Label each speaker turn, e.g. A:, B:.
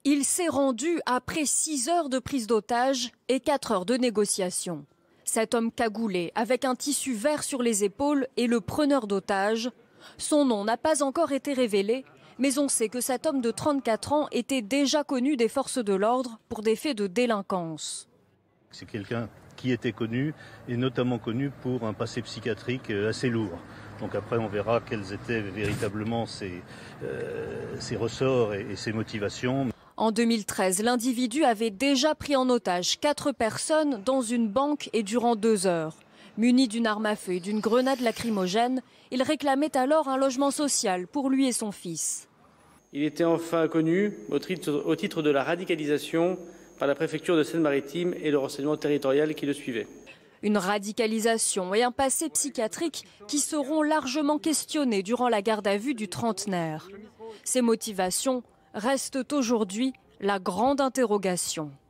A: Il s'est rendu après 6 heures de prise d'otage et 4 heures de négociation. Cet homme cagoulé, avec un tissu vert sur les épaules, est le preneur d'otages. Son nom n'a pas encore été révélé, mais on sait que cet homme de 34 ans était déjà connu des forces de l'ordre pour des faits de délinquance.
B: C'est quelqu'un qui était connu, et notamment connu pour un passé psychiatrique assez lourd. Donc après, on verra quels étaient véritablement ses ressorts et ses motivations.
A: En 2013, l'individu avait déjà pris en otage 4 personnes dans une banque et durant 2 heures. Muni d'une arme à feu et d'une grenade lacrymogène, il réclamait alors un logement social pour lui et son fils.
C: Il était enfin connu au titre de la radicalisation par la préfecture de Seine-Maritime et le renseignement territorial qui le suivait.
A: Une radicalisation et un passé psychiatrique qui seront largement questionnés durant la garde à vue du trentenaire. Ses motivations restent aujourd'hui la grande interrogation.